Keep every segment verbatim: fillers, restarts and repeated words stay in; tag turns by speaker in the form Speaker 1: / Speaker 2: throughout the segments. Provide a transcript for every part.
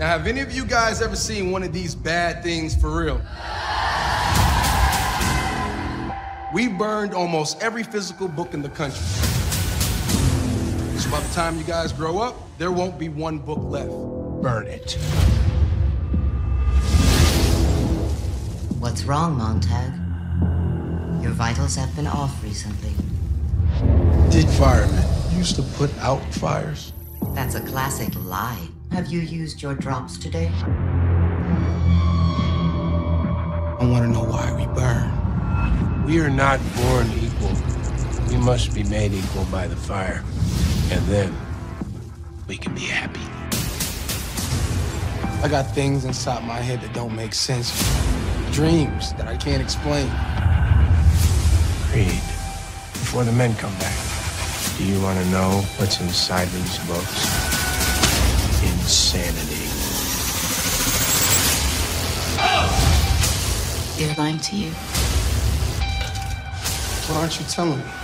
Speaker 1: Now, have any of you guys ever seen one of these bad things for real? We burned almost every physical book in the country. So by the time you guys grow up, there won't be one book left. Burn it.
Speaker 2: What's wrong, Montag? Your vitals have been off recently.
Speaker 1: Did firemen used to put out fires?
Speaker 2: That's a classic lie. Have you used your drops today?
Speaker 1: I want to know why we burn.
Speaker 3: We are not born equal. We must be made equal by the fire. And then we can be happy.
Speaker 1: I got things inside my head that don't make sense. Dreams that I can't explain.
Speaker 3: Reed, before the men come back, do you want to know what's inside these books? Insanity.
Speaker 4: They're lying to you.
Speaker 1: What aren't you telling me?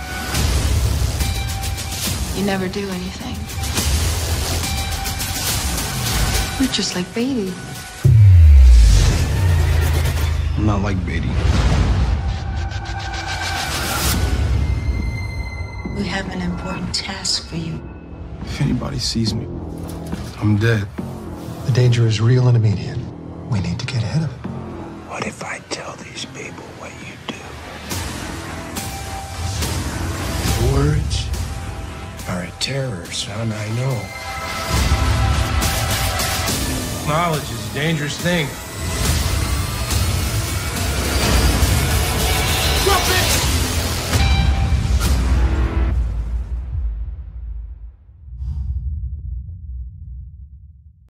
Speaker 4: You never do anything. You're just like Beatty.
Speaker 1: I'm not like Beatty.
Speaker 4: We have an important task for you.
Speaker 1: If anybody sees me, I'm dead.
Speaker 5: The danger is real and immediate. We need to get ahead of it.
Speaker 3: What if I tell these people what you do? Words are a terror, son, I know. Knowledge is a dangerous thing.